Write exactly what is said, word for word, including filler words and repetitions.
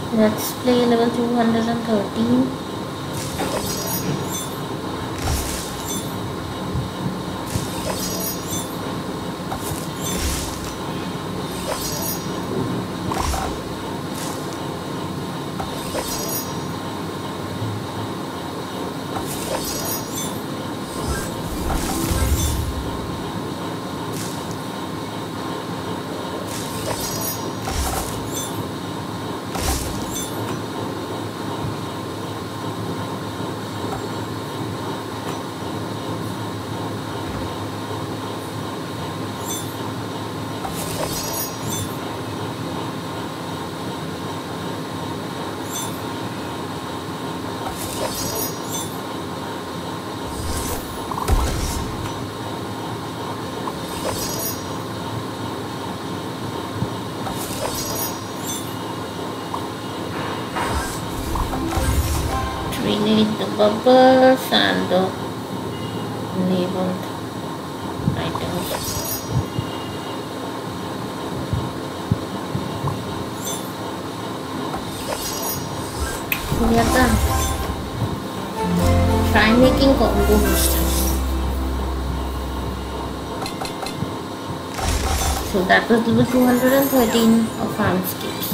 Let's play level two hundred thirteen. Need the bubbles and the labeled items. We are done. Try making combo boosters. So that was level two hundred thirteen of Farmscapes.